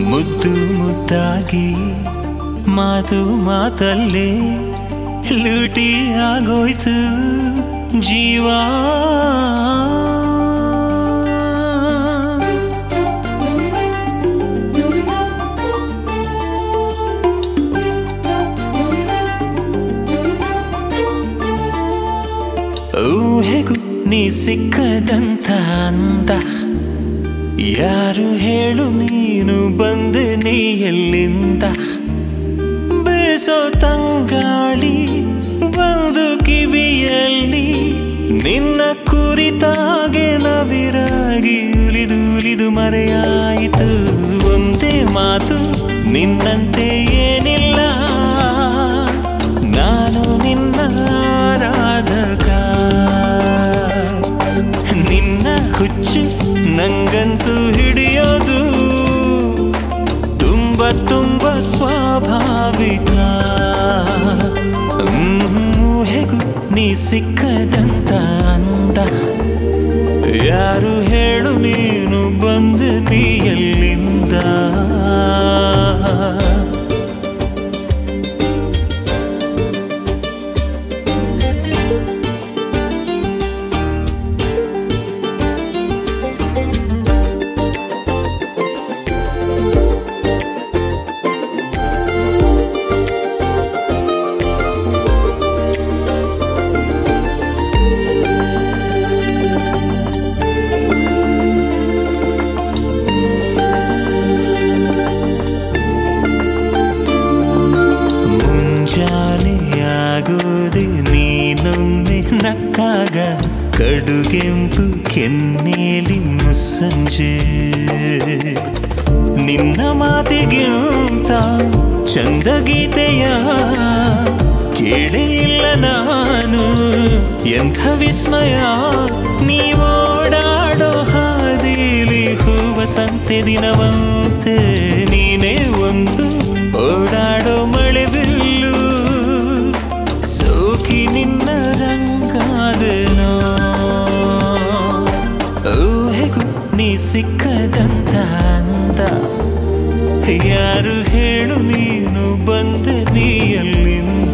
ಮುದ್ದು ಮುದ್ದಾಗಿ ಮಾತು ಮಾತಲ್ಲೇ ಲೂಟಿ ಆಗೋಯ್ತು ಜೀವ. ಊಹೆಗೂ ನೀ ಸಿಕ್ಕದಂತ ಅಂದ ಯಾರು ಹೇಳು ನೀನು ಬಂದೆ ನೀ ಎಲ್ಲಿಂದ. ಬೇಸೋ ತಂಗಾಳಿ ಬಂದು ಕಿವಿಯಲ್ಲಿ ನಿನ್ನ ಕುರಿತಾಗೆ ನವಿರಾಗಿ ಉಲಿದು ಮರೆಯಾಯಿತು. ಒಂದೇ ಮಾತು ನಿನ್ನಂತೆ ಏನಿಲ್ಲ ನಾನು ನಿನ್ನ ಆರಾಧಕ. ನಿನ್ನ ಹುಚ್ಚು ನಂಗಂತೂ ಹಿಡಿಯೋದು ತುಂಬ ಸ್ವಾಭಾವಿಕ. ಊಹೆಗೂ ನೀ ಸಿಕ್ಕದಂತ ಅಂದ ಯಾರು ಹೇಳು ನೀನು ಬಂದು ನೀ ಎಲ್ಲಿಂದ. ಆಗೋದೆ ನೀನೊಮ್ಮೆ ನಕ್ಕಾಗ ಕಡುಗೆಂಪು ಕೆನ್ನೇಲಿ ಮುಸ್ಸಂಜೆ. ನಿನ್ನ ಮಾತಿಗಿಂತ ಚಂದ ಗೀತೆಯ ಕೇಳೇ ಇಲ್ಲ ನಾನು. ಎಂಥ ವಿಸ್ಮಯ ನೀವೋಡಾಡೋ ಹಾದಿಲಿ ಹೂವ ಸಂತೆ ದಿನವಂತೆ ನೀನೇ ಒಂದು ಓಡಾಡೋ ಮಳೆ ಬಿಲ್ಲು. ಸೋಕಿ ನಿನ್ನ ರಂಗಾದನೋ ಊಹೆಗೂ ನೀ ಸಿಕ್ಕದಂತ ಅಂದ ಯಾರು ಹೇಳು ನೀನು ಬಂದೆ ನೀ ಎಲ್ಲಿಂದ.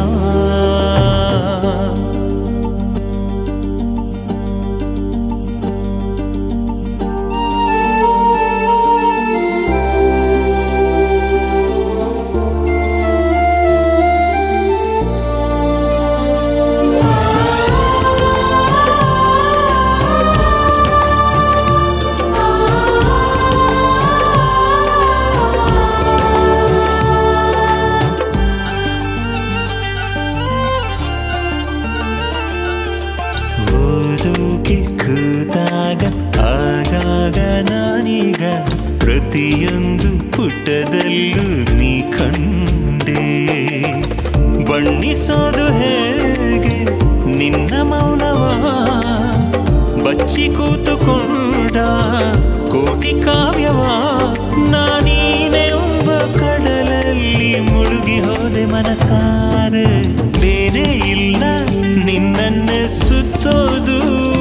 ಕೂತಾಗ ಆಗಾಗ ನಾನೀಗ ಪ್ರತಿಯೊಂದು ಪುಟದಲ್ಲೂ ನೀ ಕಂಡೆ. ಬಣ್ಣಿಸೋದು ಹೇಗೆ ನಿನ್ನ ಮೌನವ ಬಚ್ಚಿ ಕೂತುಕೊಂಡ ಕೋಟಿ ಕಾವ್ಯವ. ನಾನೀನೆ ಒಬ್ಬ ಕಡಲಲ್ಲಿ ಮುಳುಗಿ ಹೋದೆ ಮನಸಾರೆ. ಬೇರೆ ಇಲ್ಲ ನಿನ್ನನ್ನೇ ಸುತ್ತೋದು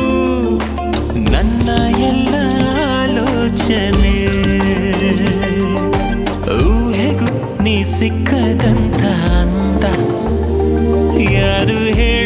ನನ್ನ ಎಲ್ಲ ಆಲೋಚನೆ. ಊಹೆಗೂ ನೀ ಸಿಕ್ಕದಂತ ಅಂದ ಯಾರು